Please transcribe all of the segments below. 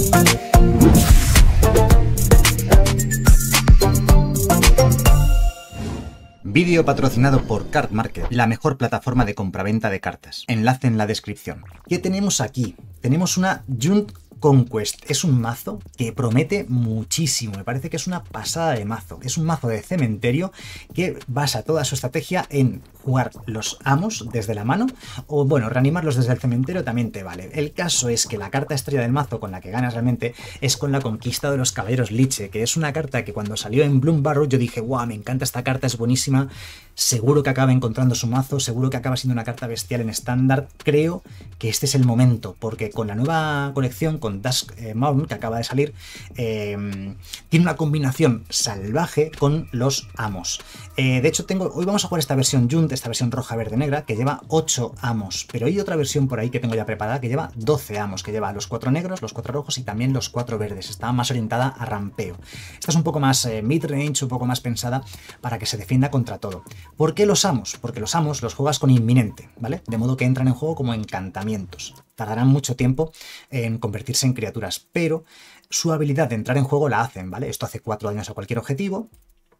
Vídeo patrocinado por Card Market, la mejor plataforma de compraventa de cartas. Enlace en la descripción. ¿Qué tenemos aquí? Tenemos una Jund Conquest. Es un mazo que promete muchísimo. Me parece que es una pasada de mazo. Es un mazo de cementerio que basa toda su estrategia en jugar los amos desde la mano o, bueno, reanimarlos desde el cementerio también te vale. El caso es que la carta estrella del mazo con la que ganas realmente es con la conquista de los caballeros Liche, que es una carta que cuando salió en Bloom Barrow yo dije, guau, me encanta esta carta, es buenísima. Seguro que acaba encontrando su mazo, seguro que acaba siendo una carta bestial en estándar. Creo que este es el momento, porque con la nueva colección, con Dusk Mountain, que acaba de salir, tiene una combinación salvaje con los amos. De hecho, hoy vamos a jugar esta versión Jund, esta versión roja, verde, negra, que lleva 8 amos, pero hay otra versión por ahí que tengo ya preparada que lleva 12 amos, que lleva los 4 negros, los 4 rojos y también los 4 verdes. Está más orientada a rampeo. Esta es un poco más mid-range, un poco más pensada para que se defienda contra todo. ¿Por qué los amos? Porque los amos los juegas con inminente, ¿vale? De modo que entran en juego como encantamientos. Tardarán mucho tiempo en convertirse en criaturas, pero su habilidad de entrar en juego la hacen, ¿vale? Esto hace 4 daños a cualquier objetivo.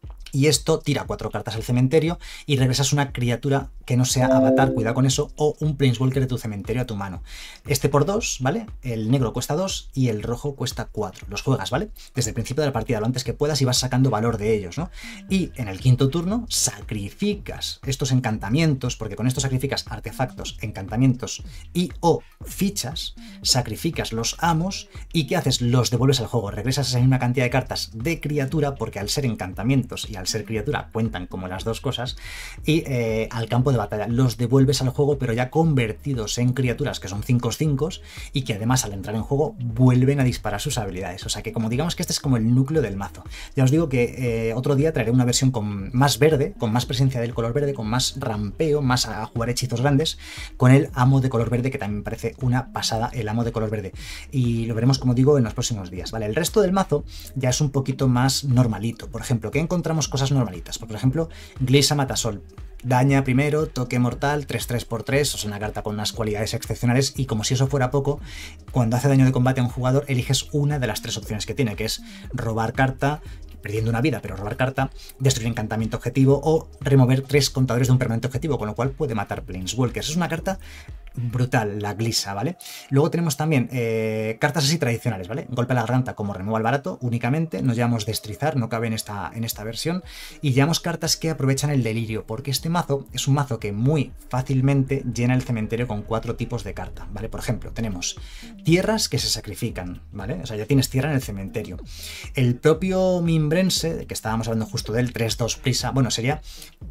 Y esto tira 4 cartas al cementerio y regresas una criatura que no sea avatar, cuidado con eso, o un planeswalker de tu cementerio a tu mano. Este por 2, ¿vale? El negro cuesta 2 y el rojo cuesta 4. Los juegas, ¿vale? Desde el principio de la partida, lo antes que puedas, y vas sacando valor de ellos, ¿no? Y en el quinto turno sacrificas estos encantamientos, porque con esto sacrificas artefactos, encantamientos y o fichas, sacrificas los amos y ¿qué haces? Los devuelves al juego. Regresas esa misma cantidad de cartas de criatura, porque al ser encantamientos y al ser criatura cuentan como las dos cosas, y al campo de batalla los devuelves al juego, pero ya convertidos en criaturas que son 5/5 y que además al entrar en juego vuelven a disparar sus habilidades. O sea que como digamos que este es como el núcleo del mazo. Ya os digo que otro día traeré una versión con más verde, con más presencia del color verde, con más rampeo, más a jugar hechizos grandes, con el amo de color verde, que también me parece una pasada el amo de color verde. Y lo veremos, como digo, en los próximos días, ¿vale? El resto del mazo ya es un poquito más normalito. Por ejemplo, ¿qué encontramos? Cosas normalitas. Por ejemplo, Glisa Matasol. Daña primero, toque mortal, 3/3 por 3, o sea, una carta con unas cualidades excepcionales, y como si eso fuera poco, cuando hace daño de combate a un jugador, eliges una de las 3 opciones que tiene, que es robar carta, perdiendo una vida, pero robar carta, destruir encantamiento objetivo o remover 3 contadores de un permanente objetivo, con lo cual puede matar planeswalkers. Es una carta brutal, la Glisa, ¿vale? Luego tenemos también cartas así tradicionales, ¿vale? Golpe a la garganta como removal barato únicamente, nos llevamos destrizar, no cabe en esta versión, y llevamos cartas que aprovechan el delirio, porque este mazo es un mazo que muy fácilmente llena el cementerio con 4 tipos de carta, ¿vale? Por ejemplo, tenemos tierras que se sacrifican, ¿vale? O sea, ya tienes tierra en el cementerio. El propio Mimbrense, que estábamos hablando justo del 3/2 prisa, bueno, sería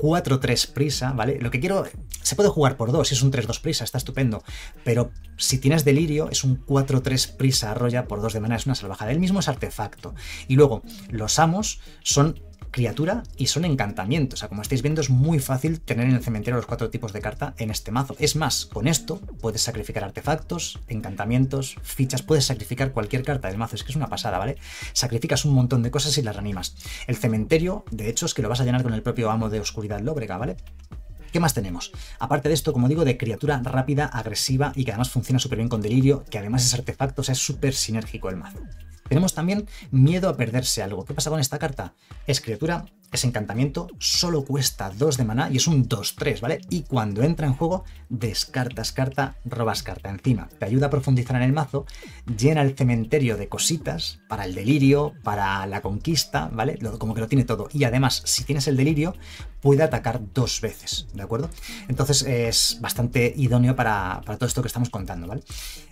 4/3 prisa, ¿vale? Lo que quiero, se puede jugar por 2, si es un 3/2 prisa, está estupendo, pero si tienes delirio es un 4/3 prisa arrolla por 2 de mana, es una salvajada. El mismo es artefacto. Y luego los amos son criatura y son encantamientos. O sea, como estáis viendo, es muy fácil tener en el cementerio los 4 tipos de carta en este mazo. Es más, con esto puedes sacrificar artefactos, encantamientos, fichas, puedes sacrificar cualquier carta del mazo. Es que es una pasada, ¿vale? Sacrificas un montón de cosas y las reanimas. El cementerio, de hecho, es que lo vas a llenar con el propio amo de oscuridad lóbrega, ¿vale? ¿Qué más tenemos? Aparte de esto, como digo, de criatura rápida, agresiva y que además funciona súper bien con delirio, que además es artefacto, o sea, es súper sinérgico el mazo. Tenemos también miedo a perderse algo. ¿Qué pasa con esta carta? Es criatura, es encantamiento, solo cuesta 2 de maná y es un 2/3, ¿vale? Y cuando entra en juego, descartas carta, robas carta encima. Te ayuda a profundizar en el mazo, llena el cementerio de cositas para el delirio, para la conquista, ¿vale? Como que lo tiene todo. Y además, si tienes el delirio, puede atacar 2 veces, ¿de acuerdo? Entonces es bastante idóneo para todo esto que estamos contando, ¿vale?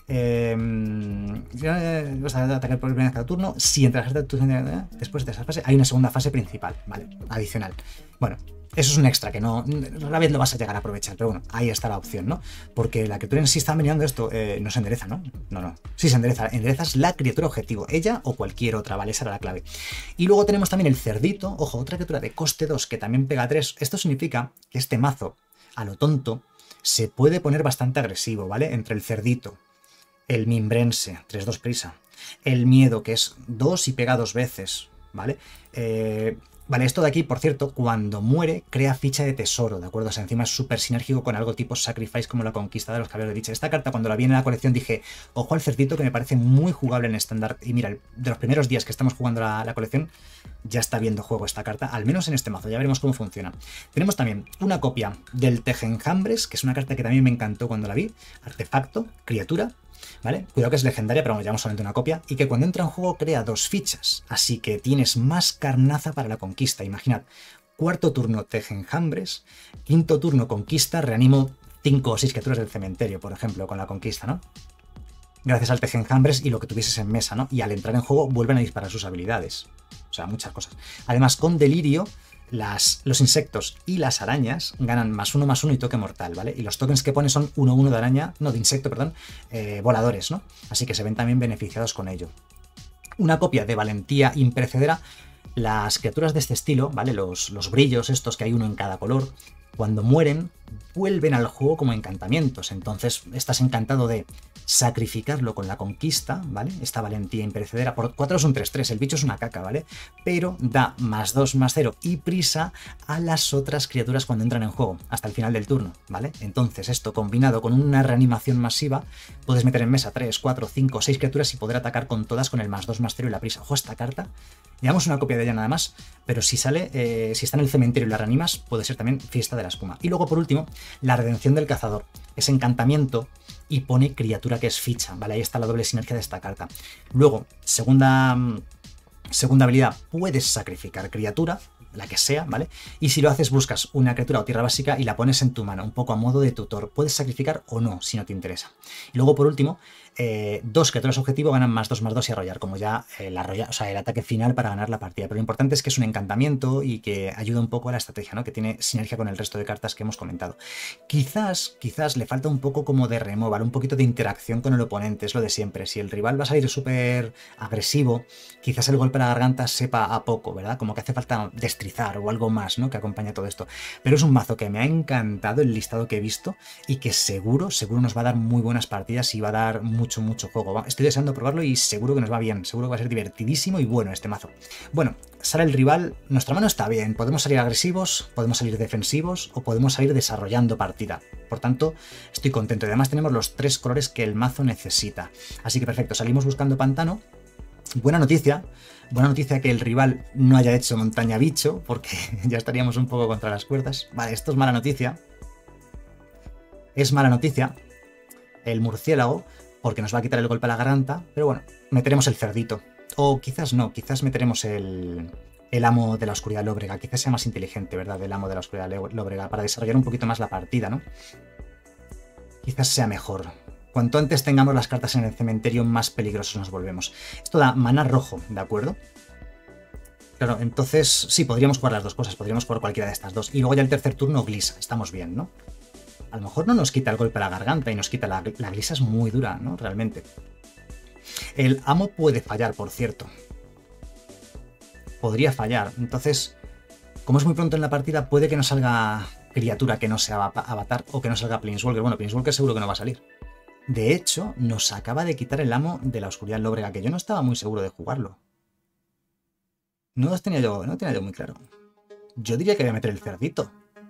Vas a atacar por primera vez cada turno. Si entras después de esa fase, hay una segunda fase principal, ¿vale? Adicional. Bueno, eso es un extra que no rara vez lo vas a llegar a aprovechar, pero bueno, ahí está la opción, ¿no? Porque la criatura en sí está mirando esto, no se endereza, ¿no? No. Sí se endereza, enderezas la criatura objetivo, ella o cualquier otra, ¿vale? Esa era la clave. Y luego tenemos también el cerdito, ojo, otra criatura de coste 2 que también pega 3. Esto significa que este mazo, a lo tonto, se puede poner bastante agresivo, ¿vale? Entre el cerdito, el Mimbrense, 3/2 prisa, el miedo, que es 2 y pega 2 veces, ¿vale? Vale, esto de aquí, por cierto, cuando muere, crea ficha de tesoro, ¿de acuerdo? O sea, encima es súper sinérgico con algo tipo Sacrifice como la conquista de los caballeros de dicha. Esta carta, cuando la vi en la colección, dije, ojo al cerdito, que me parece muy jugable en estándar. Y mira, de los primeros días que estamos jugando la colección, ya está viendo juego esta carta, al menos en este mazo, ya veremos cómo funciona. Tenemos también una copia del Tejenjambres, que es una carta que también me encantó cuando la vi. Artefacto, criatura. ¿Vale? Cuidado que es legendaria, pero llevamos solamente una copia, y que cuando entra en juego crea 2 fichas, así que tienes más carnaza para la conquista. Imaginad, cuarto turno Tejenjambres, quinto turno conquista, reanimo 5 o 6 criaturas del cementerio, por ejemplo, con la conquista, ¿no? Gracias al Tejenjambres y lo que tuvieses en mesa, ¿no? Y al entrar en juego vuelven a disparar sus habilidades. O sea, muchas cosas. Además, con Delirio, los insectos y las arañas ganan +1/+1 y toque mortal, ¿vale? Y los tokens que pone son 1/1 de araña, no, de insecto, perdón, voladores, ¿no? Así que se ven también beneficiados con ello. Una copia de Valentía Imperecedera. Las criaturas de este estilo, ¿vale? Los brillos estos, que hay uno en cada color, cuando mueren, vuelven al juego como encantamientos. Entonces estás encantado de sacrificarlo con la conquista, ¿vale? Esta Valentía Imperecedera. Por 4 es un 3/3, el bicho es una caca, ¿vale? Pero da +2/+0 y prisa a las otras criaturas cuando entran en juego, hasta el final del turno, ¿vale? Entonces esto combinado con una reanimación masiva, puedes meter en mesa 3, 4, 5, 6 criaturas y poder atacar con todas con el +2/+0 y la prisa. Ojo, esta carta, llevamos una copia de ella nada más, pero si sale, si está en el cementerio y la reanimas, puede ser también fiesta de la espuma. Y luego, por último, la redención del cazador. Es encantamiento y pone criatura que es ficha, ¿vale? Ahí está la doble sinergia de esta carta. Luego, segunda habilidad, puedes sacrificar criatura, la que sea, ¿vale? Y si lo haces, buscas una criatura o tierra básica y la pones en tu mano, un poco a modo de tutor. Puedes sacrificar o no, si no te interesa. Y luego, por último, 2 criaturas objetivo ganan +2/+2 y arrollar, como ya el ataque final para ganar la partida. Pero lo importante es que es un encantamiento y que ayuda un poco a la estrategia, ¿no? Que tiene sinergia con el resto de cartas que hemos comentado. Quizás le falta un poco como de removal, un poquito de interacción con el oponente, es lo de siempre. Si el rival va a salir súper agresivo, quizás el golpe a la garganta sepa a poco, ¿verdad? Como que hace falta destrizar o algo más, ¿no? Que acompañe todo esto. Pero es un mazo que me ha encantado el listado que he visto y que seguro nos va a dar muy buenas partidas y va a dar mucho juego. Estoy deseando probarlo y seguro que nos va bien, seguro que va a ser divertidísimo y bueno este mazo. Bueno, sale el rival, nuestra mano está bien, podemos salir agresivos, podemos salir defensivos o podemos salir desarrollando partida. Por tanto, estoy contento y además tenemos los 3 colores que el mazo necesita. Así que perfecto, salimos buscando pantano. Buena noticia que el rival no haya hecho montaña bicho, porque ya estaríamos un poco contra las cuerdas. Vale, esto es mala noticia. Es mala noticia el murciélago, porque nos va a quitar el golpe a la garganta, pero bueno, meteremos el cerdito. O quizás no, quizás meteremos el amo de la oscuridad lóbrega, quizás sea más inteligente, ¿verdad? El amo de la oscuridad lóbrega, para desarrollar un poquito más la partida, ¿no? Quizás sea mejor. Cuanto antes tengamos las cartas en el cementerio, más peligrosos nos volvemos. Esto da maná rojo, ¿de acuerdo? Claro, entonces sí, podríamos jugar las dos cosas, podríamos jugar cualquiera de estas dos. Y luego ya el tercer turno, glisa, estamos bien, ¿no? A lo mejor no nos quita el golpe a la garganta y nos quita la glisa, es muy dura, ¿no? Realmente. El amo puede fallar, por cierto. Podría fallar. Entonces, como es muy pronto en la partida, puede que no salga criatura que no sea avatar o que no salga Planeswalker. Bueno, Planeswalker seguro que no va a salir. De hecho, nos acaba de quitar el amo de la oscuridad lóbrega, que yo no estaba muy seguro de jugarlo. No lo tenía yo muy claro. Yo diría que voy a meter el cerdito.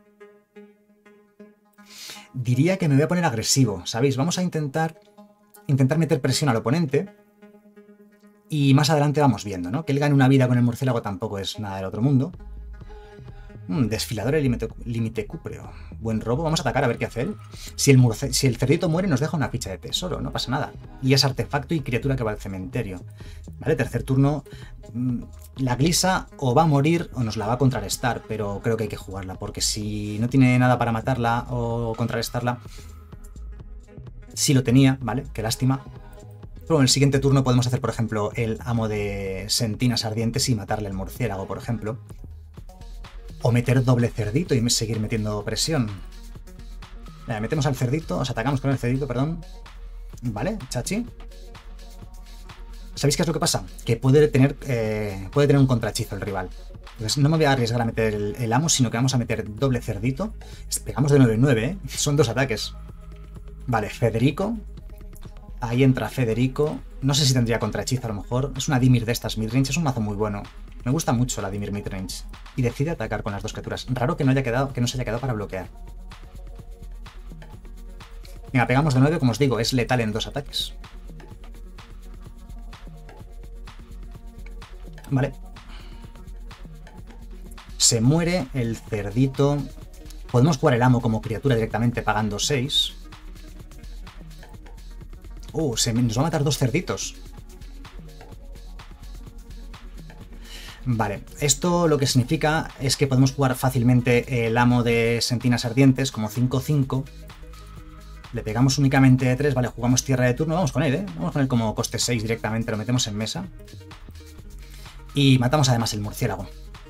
Diría que me voy a poner agresivo, ¿sabéis? Vamos a intentar meter presión al oponente y más adelante vamos viendo, ¿no? Que él gane una vida con el murciélago tampoco es nada del otro mundo. Desfilador el límite cúpreo. Buen robo, vamos a atacar a ver qué hace él. Si el cerdito muere nos deja una ficha de tesoro, no pasa nada. Y es artefacto y criatura que va al cementerio. Vale, tercer turno. La glisa o va a morir o nos la va a contrarrestar, pero creo que hay que jugarla, porque si no tiene nada para matarla o contrarrestarla... Sí lo tenía, ¿vale? Qué lástima. Pero en el siguiente turno podemos hacer, por ejemplo, el amo de sentinas ardientes y matarle al murciélago, por ejemplo. O meter doble cerdito y seguir metiendo presión. Vale, metemos al cerdito, os atacamos con el cerdito, perdón. Vale, chachi. ¿Sabéis qué es lo que pasa? Que puede tener un contrahechizo el rival. Entonces no me voy a arriesgar a meter el amo, sino que vamos a meter doble cerdito. Pegamos de 9-9, ¿eh? Son 2 ataques. Vale, Federico. Ahí entra Federico. No sé si tendría contrahechizo a lo mejor. Es una Dimir de estas midrange, es un mazo muy bueno. Me gusta mucho la Dimir Midrange. Y decide atacar con las dos criaturas. Raro que no se haya quedado para bloquear. Venga, pegamos de 9, como os digo, es letal en 2 ataques. Vale. Se muere el cerdito. Podemos jugar el amo como criatura directamente pagando 6. Nos va a matar 2 cerditos. Vale, esto lo que significa es que podemos jugar fácilmente el amo de Sentinas Ardientes como 5-5. Le pegamos únicamente 3, vale, jugamos tierra de turno, vamos con él, ¿eh? Vamos con él como coste 6 directamente, lo metemos en mesa. Y matamos además el murciélago.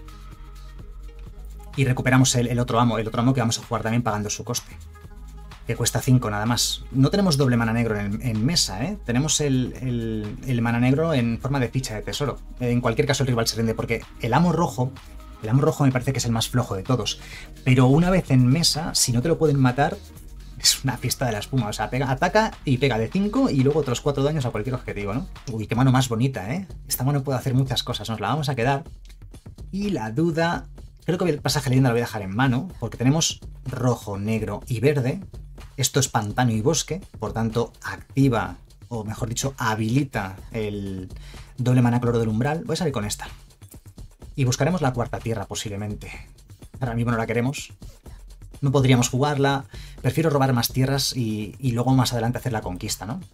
Y recuperamos el otro amo que vamos a jugar también pagando su coste. Que cuesta 5 nada más. No tenemos doble mana negro en mesa, ¿eh? Tenemos el mana negro en forma de ficha de tesoro. En cualquier caso el rival se rinde porque el amo rojo me parece que es el más flojo de todos. Pero una vez en mesa, si no te lo pueden matar, es una fiesta de la espuma. O sea, ataca y pega de 5 y luego otros 4 daños a cualquier objetivo, ¿no? Uy, qué mano más bonita, ¿eh? Esta mano puede hacer muchas cosas. Nos la vamos a quedar. Y la duda... Creo que el pasaje leyenda lo voy a dejar en mano, porque tenemos rojo, negro y verde. Esto es pantano y bosque, por tanto activa, o mejor dicho, habilita el doble mana cloro del umbral. Voy a salir con esta. Y buscaremos la cuarta tierra posiblemente. Ahora mismo no la queremos. No podríamos jugarla. Prefiero robar más tierras y luego más adelante hacer la conquista, ¿no?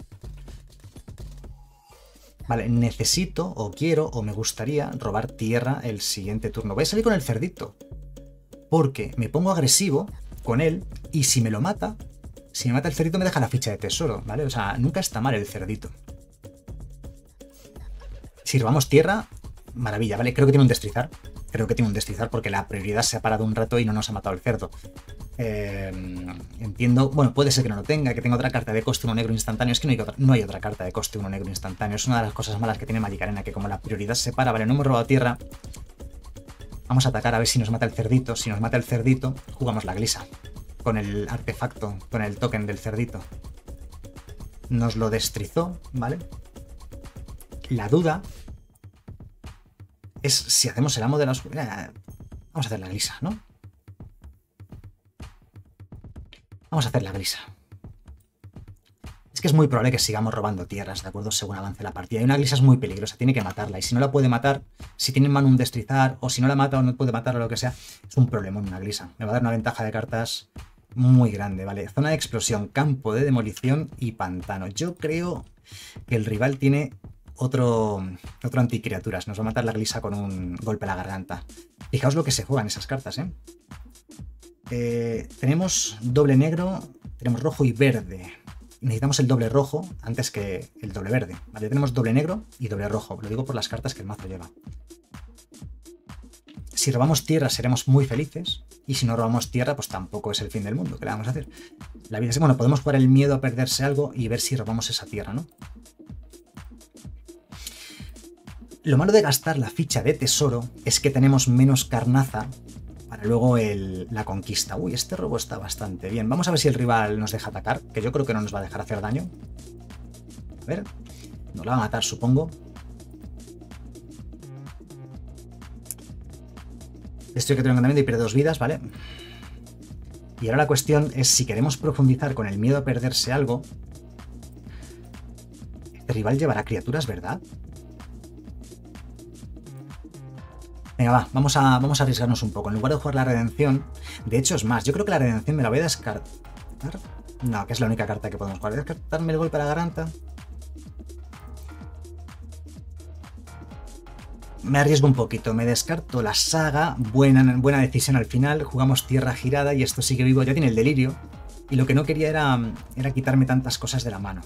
Vale, necesito, o quiero, o me gustaría robar tierra el siguiente turno. Voy a salir con el cerdito. Porque me pongo agresivo con él y si me lo mata... Si me mata el cerdito me deja la ficha de tesoro, ¿vale? O sea, nunca está mal el cerdito. Si robamos tierra, maravilla, ¿vale? Creo que tiene un destrizar. Creo que tiene un destrizar porque la prioridad se ha parado un rato y no nos ha matado el cerdo. Entiendo... Bueno, puede ser que no lo tenga, que tenga otra carta de coste 1 negro instantáneo. Es que no hay otra carta de coste 1 negro instantáneo. Es una de las cosas malas que tiene Magic Arena, que como la prioridad se para, ¿vale? No hemos robado tierra. Vamos a atacar a ver si nos mata el cerdito. Si nos mata el cerdito, jugamos la glisa. Con el artefacto, con el token del cerdito. Nos lo destrizó, ¿vale? La duda es si hacemos el amo de la oscuridad. Vamos a hacer la glisa, ¿no? Vamos a hacer la glisa. Es que es muy probable que sigamos robando tierras, ¿de acuerdo? Según avance la partida. Y una glisa es muy peligrosa, tiene que matarla. Y si no la puede matar, si tiene en mano un destrizar, o si no la mata o no puede matar o lo que sea, es un problema en una glisa. Me va a dar una ventaja de cartas muy grande, ¿vale? Zona de explosión, campo de demolición y pantano. Yo creo que el rival tiene otro anticriaturas. Nos va a matar la glisa con un golpe a la garganta. Fijaos lo que se juegan esas cartas, ¿eh? Tenemos doble negro, tenemos rojo y verde. Necesitamos el doble rojo antes que el doble verde, ¿vale? Tenemos doble negro y doble rojo. Lo digo por las cartas que el mazo lleva. Si robamos tierra seremos muy felices. Y si no robamos tierra, pues tampoco es el fin del mundo. ¿Qué le vamos a hacer? La vida es... Bueno, podemos jugar el miedo a perderse algo y ver si robamos esa tierra, ¿no? Lo malo de gastar la ficha de tesoro es que tenemos menos carnaza para luego la conquista. Uy, este robo está bastante bien. Vamos a ver si el rival nos deja atacar, que yo creo que no nos va a dejar hacer daño. A ver, nos la va a matar, supongo. Estoy que tengo encantamiento y pierde 2 vidas, ¿vale? Y ahora la cuestión es si queremos profundizar con el miedo a perderse algo. Este rival llevará criaturas, ¿verdad? Venga, va, vamos a arriesgarnos un poco. En lugar de jugar la redención, de hecho es más, yo creo que la redención me la voy a descartar. No, que es la única carta que podemos jugar. ¿Descartarme el golpe a la garganta? Me arriesgo un poquito, me descarto la saga, buena decisión al final, jugamos tierra girada y esto sigue vivo, ya tiene el delirio. Y lo que no quería era quitarme tantas cosas de la mano.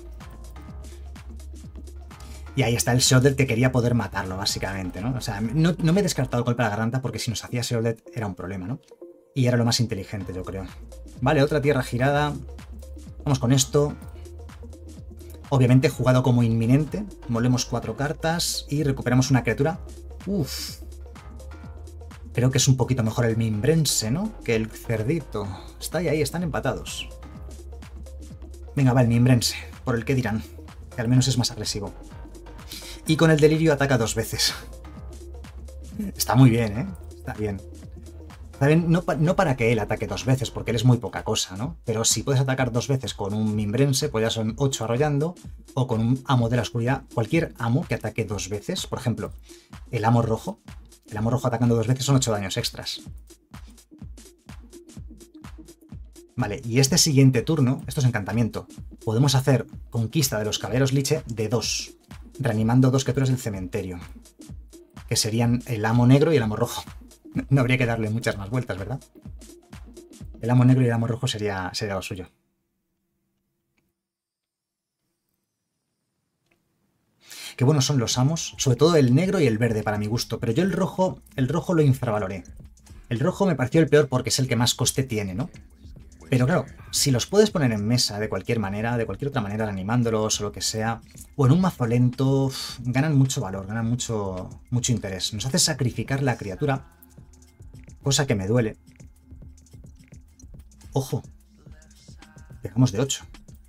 Y ahí está el Shrouded que quería poder matarlo, básicamente, ¿no? O sea, no me he descartado el golpe a la garganta porque si nos hacía Shrouded era un problema, ¿no? Y era lo más inteligente, yo creo. Vale, otra tierra girada. Vamos con esto. Obviamente jugado como inminente. Molemos 4 cartas y recuperamos una criatura. Uf. Creo que es un poquito mejor el Mimbrense, ¿no? Que el cerdito. Está ahí, están empatados. Venga, va el Mimbrense. Por el que dirán. Que al menos es más agresivo. Y con el delirio ataca 2 veces. Está muy bien, ¿eh? Está bien. Está bien, no para que él ataque 2 veces, porque él es muy poca cosa, ¿no? Pero si puedes atacar 2 veces con un Mimbrense, pues ya son 8 arrollando, o con un amo de la oscuridad. Cualquier amo que ataque 2 veces, por ejemplo, el amo rojo atacando 2 veces son 8 daños extras. Vale, y este siguiente turno, esto es encantamiento, podemos hacer conquista de los caballeros liche de 2, reanimando 2 criaturas del cementerio, que serían el amo negro y el amo rojo. No habría que darle muchas más vueltas, ¿verdad? El amo negro y el amo rojo sería lo suyo. Qué buenos son los amos, sobre todo el negro y el verde para mi gusto, pero yo el rojo lo infravaloré. El rojo me pareció el peor porque es el que más coste tiene, ¿no? Pero claro, si los puedes poner en mesa de cualquier manera, de cualquier otra manera, animándolos o lo que sea, o en un mazo lento, ganan mucho valor, ganan mucho interés. Nos hace sacrificar la criatura, cosa que me duele. Ojo, pegamos de 8.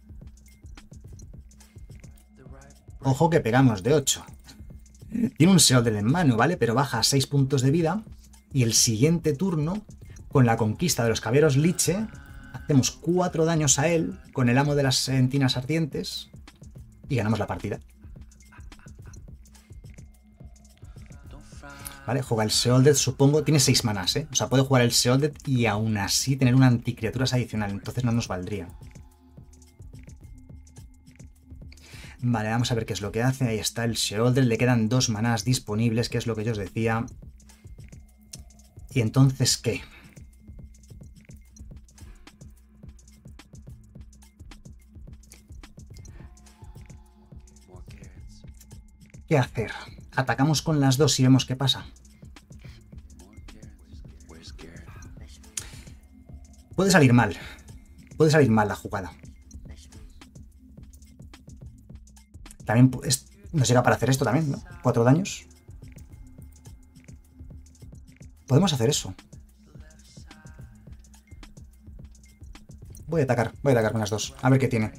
Ojo que pegamos de 8. Tiene un Sheoldred en mano, ¿vale? Pero baja a 6 puntos de vida. Y el siguiente turno, con la conquista de los caballeros liche, hacemos 4 daños a él con el amo de las entinas ardientes y ganamos la partida. Vale, juega el Sheoldred, supongo, tiene 6 manás, ¿eh? O sea, puede jugar el Sheoldred y aún así tener una anticriaturas adicional, entonces no nos valdría. Vale, vamos a ver qué es lo que hace. Ahí está el Sheoldred, le quedan 2 manás disponibles, que es lo que yo os decía. ¿Y entonces qué? ¿Qué hacer? Atacamos con las 2 y vemos qué pasa. Puede salir mal. Puede salir mal la jugada. También nos llega para hacer esto también, ¿no? 4 daños. Podemos hacer eso. Voy a atacar con las 2. A ver qué tiene.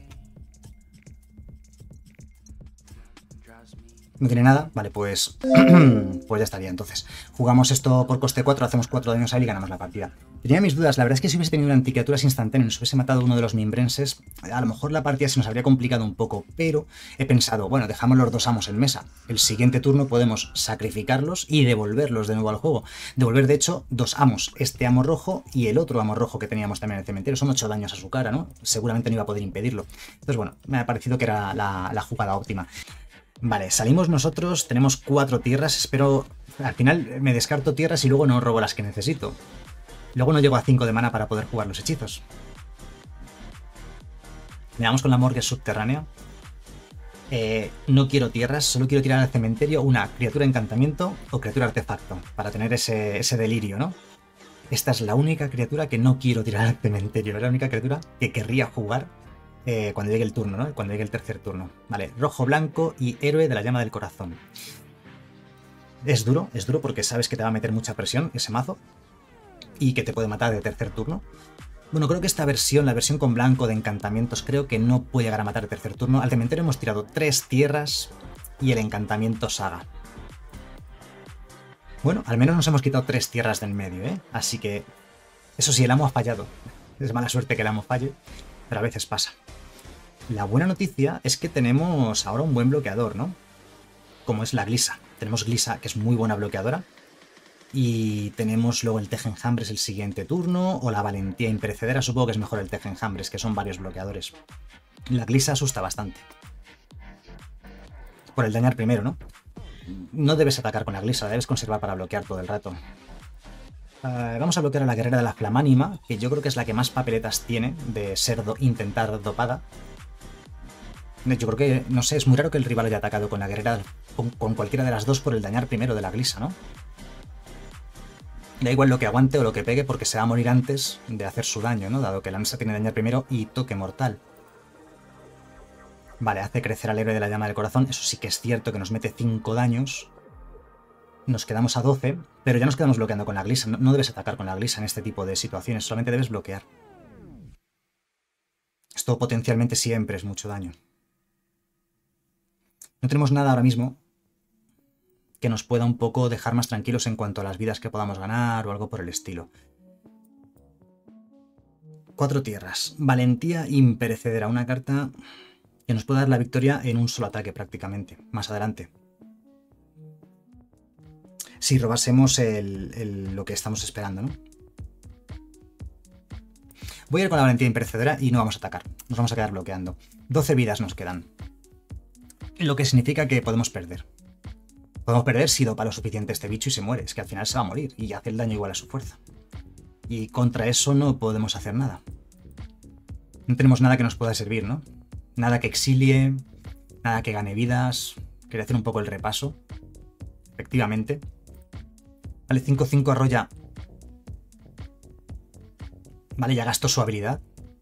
No tiene nada. Vale, pues pues ya estaría entonces. Jugamos esto por coste 4, hacemos 4 daños a él y ganamos la partida. Tenía mis dudas. La verdad es que si hubiese tenido una anticriaturas instantánea, nos hubiese matado uno de los mimbrenses, a lo mejor la partida se nos habría complicado un poco, pero he pensado, bueno, dejamos los 2 amos en mesa. El siguiente turno podemos sacrificarlos y devolverlos de nuevo al juego. Devolver, de hecho, 2 amos. Este amo rojo y el otro amo rojo que teníamos también en el cementerio. Son 8 daños a su cara, ¿no? Seguramente no iba a poder impedirlo. Entonces, bueno, me ha parecido que era la jugada óptima. Vale, salimos nosotros, tenemos 4 tierras, espero... Al final me descarto tierras y luego no robo las que necesito. Luego no llego a 5 de mana para poder jugar los hechizos. Me vamos con la morgue subterránea. No quiero tierras, solo quiero tirar al cementerio una criatura encantamiento o criatura artefacto, para tener ese delirio, ¿no? Esta es la única criatura que no quiero tirar al cementerio, es la única criatura que querría jugar cuando llegue el turno, ¿no? Cuando llegue el tercer turno. Vale, rojo, blanco y héroe de la llama del corazón. Es duro porque sabes que te va a meter mucha presión ese mazo y que te puede matar de tercer turno. Bueno, creo que esta versión, la versión con blanco de encantamientos, creo que no puede llegar a matar de tercer turno. Al cementerio hemos tirado 3 tierras y el encantamiento saga. Bueno, al menos nos hemos quitado 3 tierras del medio, ¿eh? Así que, eso sí, el amo ha fallado. Es mala suerte que el amo falle, pero a veces pasa. La buena noticia es que tenemos ahora un buen bloqueador, ¿no? Como es la Glisa. Tenemos Glisa, que es muy buena bloqueadora. Y tenemos luego el Tejenjambres el siguiente turno, o la Valentía Imperecedera. Supongo que es mejor el Tejenjambres, que son varios bloqueadores. La Glisa asusta bastante. Por el dañar primero, ¿no? No debes atacar con la Glisa, la debes conservar para bloquear todo el rato. Vamos a bloquear a la Guerrera de la Flamánima, que yo creo que es la que más papeletas tiene de ser intentar dopada. Yo creo que, no sé, es muy raro que el rival haya atacado con la Guerrera, con cualquiera de las dos por el dañar primero de la Glisa, ¿no? Da igual lo que aguante o lo que pegue porque se va a morir antes de hacer su daño, ¿no? Dado que Lanza tiene dañar primero y toque mortal. Vale, hace crecer al héroe de la llama del corazón. Eso sí que es cierto que nos mete 5 daños. Nos quedamos a 12, pero ya nos quedamos bloqueando con la Glisa. No debes atacar con la Glisa en este tipo de situaciones, solamente debes bloquear. Esto potencialmente siempre es mucho daño. No tenemos nada ahora mismo. que nos pueda un poco dejar más tranquilos en cuanto a las vidas que podamos ganar o algo por el estilo. 4 tierras. Valentía imperecedera, una carta que nos puede dar la victoria en un solo ataque prácticamente, más adelante. Si robásemos lo que estamos esperando, ¿no? Voy a ir con la valentía imperecedera y no vamos a atacar. Nos vamos a quedar bloqueando. 12 vidas nos quedan. Lo que significa que podemos perder. Podemos perder si dopa lo suficiente este bicho y se muere. Es que al final se va a morir y hace el daño igual a su fuerza. Y contra eso no podemos hacer nada. No tenemos nada que nos pueda servir, ¿no? Nada que exilie, nada que gane vidas. Quería hacer un poco el repaso. Efectivamente. Vale, 5-5 arrolla. Vale, ya gastó su habilidad.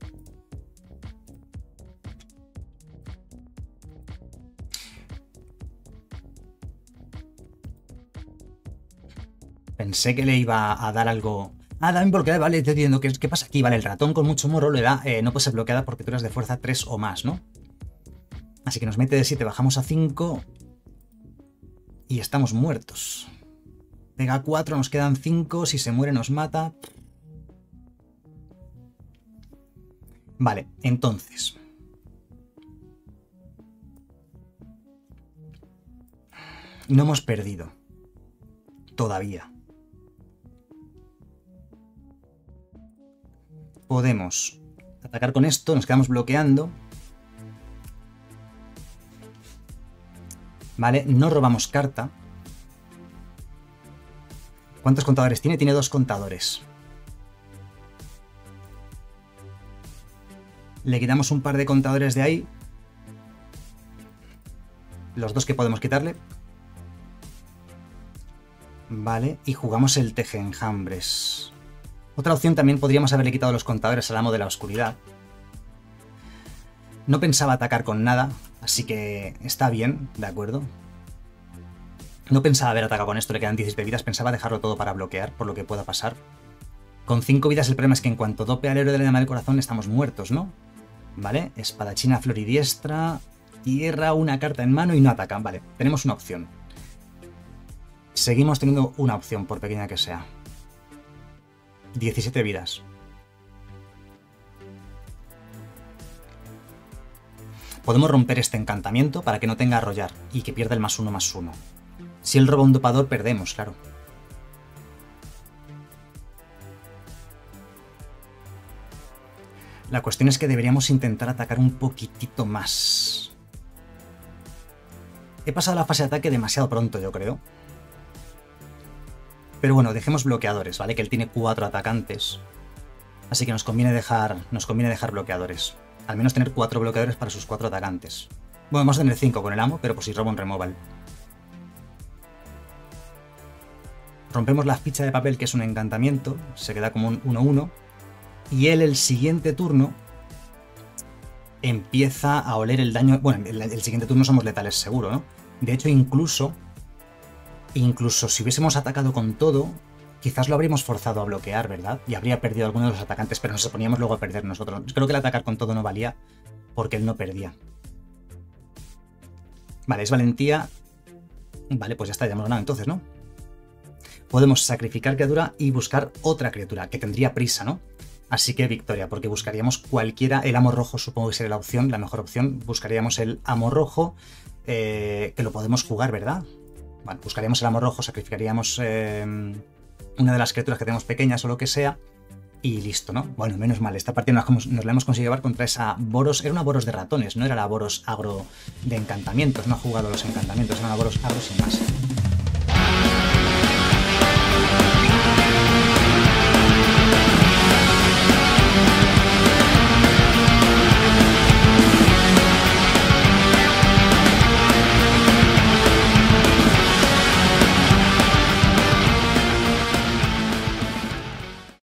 Pensé que le iba a dar algo... Ah, da bloqueada, vale, estoy diciendo, ¿qué pasa aquí? Vale, el ratón con mucho morro le da... no puede ser bloqueada por criaturas de fuerza 3 o más, ¿no? Así que nos mete de 7, bajamos a 5... Y estamos muertos. Pega 4, nos quedan 5, si se muere nos mata... Vale, entonces... No hemos perdido. Todavía. Podemos atacar con esto, nos quedamos bloqueando. Vale, no robamos carta. ¿Cuántos contadores tiene? Tiene 2 contadores. Le quitamos un par de contadores de ahí. Los 2 que podemos quitarle. Vale, y jugamos el tejeenjambres. Otra opción también podríamos haberle quitado los contadores al amo de la oscuridad. No pensaba atacar con nada, así que está bien, de acuerdo. No pensaba haber atacado con esto, le quedan 17 vidas, pensaba dejarlo todo para bloquear, por lo que pueda pasar. Con 5 vidas el problema es que en cuanto dope al héroe de la llama del corazón estamos muertos, ¿no? Vale, espadachina floridiestra, tierra, una carta en mano y no atacan. Vale, tenemos una opción. Seguimos teniendo una opción, por pequeña que sea. 17 vidas. Podemos romper este encantamiento para que no tenga arrollar y que pierda el +1/+1. Si él roba un dopador, perdemos, claro. La cuestión es que deberíamos intentar atacar un poquitito más. He pasado la fase de ataque demasiado pronto, yo creo. Pero bueno, dejemos bloqueadores, ¿vale? Que él tiene 4 atacantes. Así que nos conviene dejar bloqueadores. Al menos tener 4 bloqueadores para sus 4 atacantes. Bueno, vamos a tener 5 con el amo, pero por si roba un removal. Rompemos la ficha de papel, que es un encantamiento. Se queda como un 1-1. Y él, el siguiente turno, empieza a oler el daño... Bueno, el siguiente turno somos letales seguro, ¿no? De hecho, incluso si hubiésemos atacado con todo, quizás lo habríamos forzado a bloquear, ¿verdad? Y habría perdido alguno de los atacantes, pero nos poníamos luego a perder nosotros. Creo que el atacar con todo no valía, porque él no perdía. Vale, es valentía. Vale, pues ya está, ya hemos ganado entonces, ¿no? Podemos sacrificar criatura y buscar otra criatura, que tendría prisa, ¿no? Así que victoria, porque buscaríamos cualquiera. El amo rojo supongo que sería la opción, la mejor opción. Buscaríamos el amo rojo, que lo podemos jugar, ¿verdad? Bueno, buscaríamos el amo rojo, sacrificaríamos una de las criaturas que tenemos pequeñas o lo que sea, y listo, ¿no? Bueno, menos mal, esta partida nos la hemos conseguido llevar contra esa Boros. Era una Boros de ratones, no era la Boros agro de encantamientos. No ha jugado los encantamientos, era una Boros agro sin más.